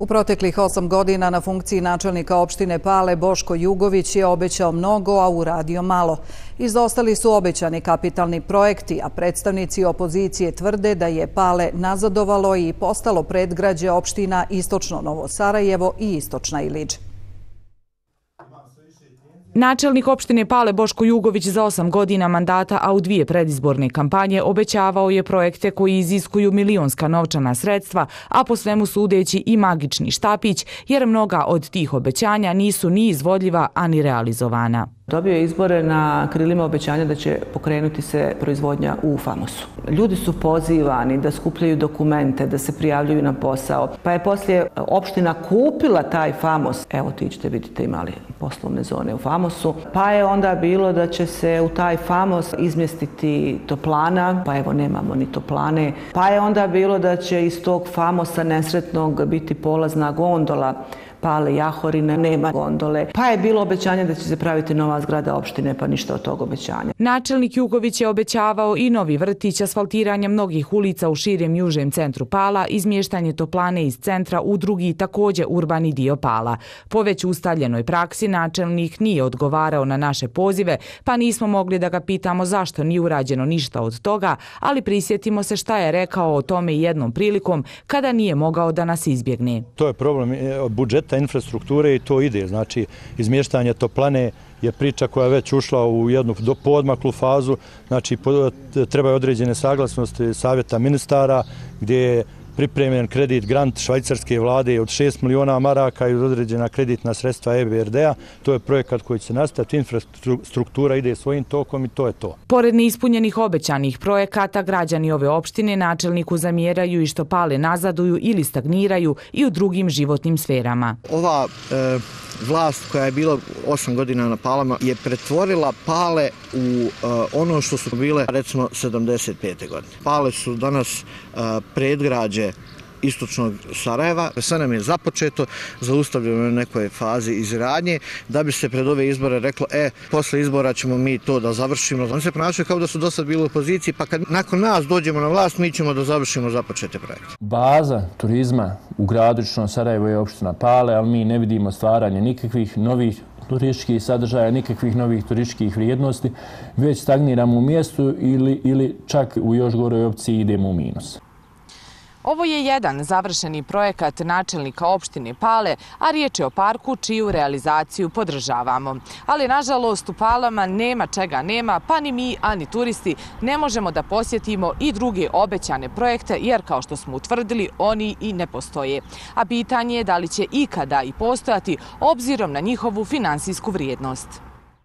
U proteklih 8 godina na funkciji načelnika opštine Pale Boško Jugović je obećao mnogo, a uradio malo. Izostali su obećani kapitalni projekti, a predstavnici opozicije tvrde da je Pale nazadovalo i postalo predgrađe opština Istočno Novo Sarajevo i Istočna Iliđ. Načelnik opštine Pale Boško Jugović za 8 godina mandata, a u 2 predizborne kampanje obećavao je projekte koji iziskuju milionska novčana sredstva, a po svemu sudeći i magični štapić, jer mnoga od tih obećanja nisu ni izvodljiva, a ni realizovana. Dobio je izbore na krilima obećanja da će pokrenuti se proizvodnja u Famosu. Ljudi su pozivani da skupljaju dokumente, da se prijavljuju na posao. Pa je poslije opština kupila taj Famos. Evo, ti ćete vidite imali poslovne zone u Famosu. Pa je onda bilo da će se u taj Famos izmjestiti toplana. Pa evo, nemamo ni toplane. Pa je onda bilo da će iz tog Famosa nesretnog biti polazna gondola Pale Jahorine, nema gondole. Pa je bilo obećanje da će se praviti nova zgrada opštine, pa ništa od tog obećanja. Načelnik Jugović je obećavao i novi vrtić, asfaltiranje mnogih ulica u širem južem centru Pala, izmještanje toplane iz centra u drugi također urbani dio Pala. Po već ustaljenoj praksi načelnik nije odgovarao na naše pozive, pa nismo mogli da ga pitamo zašto nije urađeno ništa od toga, ali prisjetimo se šta je rekao o tome jednom prilikom kada nije mogao da nas izbjegne. To je problem budžeta infrastrukture i to ide. Znači, izmještanje toplane je priča koja je već ušla u jednu poodmaklu fazu. Znači, trebaju određene saglasnosti savjeta ministara gdje je pripremljen kredit grant švajcarske vlade od 6 miliona maraka i određena kreditna sredstva EBRD-a. To je projekat koji će se nastaviti, infrastruktura ide svojim tokom i to je to. Pored neispunjenih obećanih projekata, građani ove opštine načelniku zamjeraju i što Pale nazaduju ili stagniraju i u drugim životnim sferama. Ova vlast koja je bila 8 godina na Palama je pretvorila Pale u ono što su bile recimo 75. godine. Pale su danas predgrađe Istočnog Sarajeva. Sve nam je započeto, zaustavljeno u nekoj fazi izgradnje, da bi se pred ove izbore reklo, posle izbora ćemo mi to da završimo. Oni se ponašaju kao da su dosad bili u opoziciji, pa kad nakon nas dođemo na vlast, mi ćemo da završimo započete projekte. Baza turizma u gradu Istočno Sarajevo je opština Pale, ali mi ne vidimo stvaranje nikakvih novih turističkih sadržaja, nikakvih novih turističkih vrijednosti, već stagniramo u mjestu ili čak u još goroj opciji idemo u minus. Ovo je jedan završeni projekat načelnika opštine Pale, a riječ je o parku čiju realizaciju podržavamo. Ali, nažalost, u Palama nema čega nema, pa ni mi, a ni turisti ne možemo da posjetimo i druge obećane projekte, jer, kao što smo utvrdili, oni i ne postoje. A pitanje je da li će ikada i postojati obzirom na njihovu finansijsku vrijednost.